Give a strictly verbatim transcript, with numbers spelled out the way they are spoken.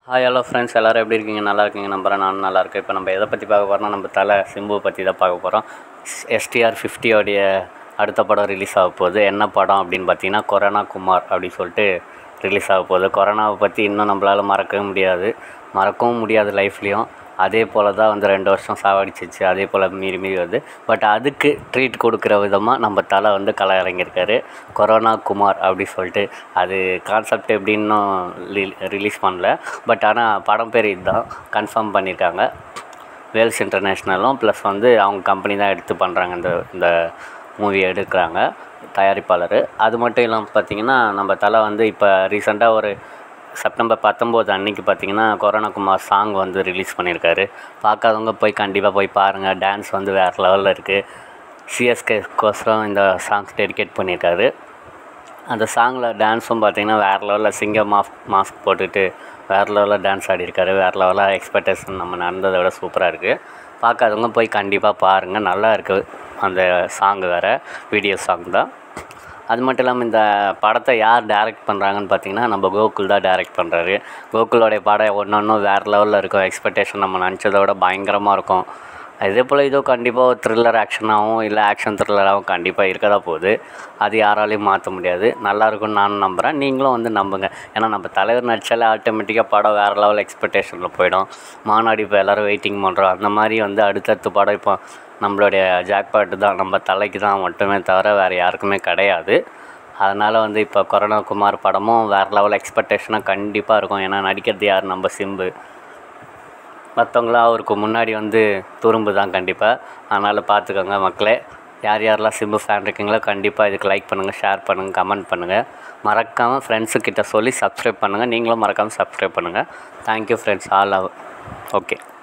Hi hello friends, எல்லோரும் எப்படி இருக்கீங்க? நல்லா இருக்கீங்க நம்புறேன். நானும் நல்லா இருக்கேன். இப்போ நம்ம எதை பற்றி பார்க்க போகிறோம்னா, நம்ம தலை சிம்பு பற்றி தான் பார்க்க போகிறோம். எஸ்டிஆர் ஃபிஃப்டியோடைய அடுத்த படம் ரிலீஸ் ஆக போகுது. என்ன படம் அப்படின்னு பார்த்தீங்கன்னா, கொரோனா குமார் அப்படின்னு சொல்லிட்டு ரிலீஸ் ஆக போகுது. கொரோனாவை பற்றி இன்னும் நம்மளால் மறக்கவே முடியாது, மறக்கவும் முடியாது லைஃப்லேயும். அதே போல் தான் வந்து ரெண்டு வருஷம் சாவடிச்சிச்சு, அதே போல் மீறி மீறி வருது. பட் அதுக்கு ட்ரீட் கொடுக்குற விதமாக நம்ம தலை வந்து களை இறங்கியிருக்காரு, கொரோனா குமார் அப்படி சொல்லிட்டு. அது கான்செப்ட் எப்படின்னும் ரிலீஸ் பண்ணல, பட் ஆனால் படம் பேர் இதுதான் கன்ஃபார்ம் பண்ணியிருக்காங்க. வேல்ஸ் இன்டர்நேஷ்னலும் ப்ளஸ் வந்து அவங்க கம்பெனி தான் எடுத்து பண்ணுறாங்க, இந்த இந்த மூவியை எடுக்கிறாங்க தயாரிப்பாளர். அது மட்டும் இல்லாமல் பார்த்திங்கன்னா, நம்ம தலை வந்து இப்போ ரீசெண்டாக ஒரு செப்டம்பர் பத்தொம்போது அன்றைக்கி பார்த்திங்கன்னா கொரோனா குமார் சாங் வந்து ரிலீஸ் பண்ணியிருக்காரு. பார்க்காதவங்க போய் கண்டிப்பாக போய் பாருங்கள். டான்ஸ் வந்து வேறு லெவலில் இருக்குது. சிஎஸ்கேக்கோசரம் இந்த சாங்ஸ் டெடிகேட் பண்ணியிருக்காரு. அந்த சாங்கில் டான்ஸும் பார்த்திங்கன்னா வேறு லெவலில் சிங்கம் மாஸ்க் மாஸ்க் போட்டுட்டு வேறு லெவலில் டான்ஸ் ஆடிருக்காரு. வேறு லெவலில் எக்ஸ்பெக்டேஷன் நம்ம நடந்ததை விட சூப்பராக இருக்குது. பார்க்காதவங்க போய் கண்டிப்பாக பாருங்கள், நல்லா இருக்குது அந்த சாங். வேறு வீடியோ சாங் தான். அது மட்டும் இல்லாமல் இந்த படத்தை யார் டைரக்ட் பண்ணுறாங்கன்னு பார்த்தீங்கன்னா, நம்ம கோகுல் தான் டைரக்ட் பண்ணுறாரு. கோகுலோடைய படம் ஒன்று ஒன்றும் வேறு லெவலில் இருக்கும். எக்ஸ்பெக்டேஷன் நம்ம நினச்சதை விட பயங்கரமாக இருக்கும். இதே போல் இதோ கண்டிப்பாக ஒரு த்ரில்லர் ஆக்ஷனாகவும் இல்லை ஆக்ஷன் த்ரில்லராகவும் கண்டிப்பாக இருக்க தான் போகுது. அது யாராலையும் மாற்ற முடியாது. நல்லாயிருக்கும்னு நானும் நம்புகிறேன், நீங்களும் வந்து நம்புங்க. ஏன்னா நம்ம தலைவர் நடித்தாலே ஆட்டோமேட்டிக்காக படம் வேறு லெவல் எக்ஸ்பெக்டேஷனில் போயிடும். மாநாடு இப்போ எல்லோரும் வெயிட்டிங் பண்ணுறோம். அந்த மாதிரி வந்து அடுத்தடுத்து படம் இப்போ நம்மளுடைய ஜாக்பாட்டு தான், நம்ம தலைக்கு தான் மட்டுமே தவிர வேறு யாருக்குமே கிடையாது. அதனால் வந்து இப்போ கொரோனா குமார் படமும் வேறு லெவல் எக்ஸ்பெக்டேஷனாக கண்டிப்பாக இருக்கும். ஏன்னா நடிக்கிறது யார்? நம்ம சிம்பு. மற்றவங்களாம் அவருக்கு முன்னாடி வந்து துரும்பு தான் கண்டிப்பாக. அதனால் பார்த்துக்கோங்க மக்களே. யார் யாரெல்லாம் சிம்பு ஃபேன் இருக்கீங்களோ கண்டிப்பாக இதுக்கு லைக் பண்ணுங்கள், ஷேர் பண்ணுங்கள், கமெண்ட் பண்ணுங்கள். மறக்காமல் ஃப்ரெண்ட்ஸுக்கிட்ட சொல்லி சப்ஸ்கிரைப் பண்ணுங்கள். நீங்களும் மறக்காமல் சப்ஸ்கிரைப் பண்ணுங்கள். Thank you friends, all love. Okay.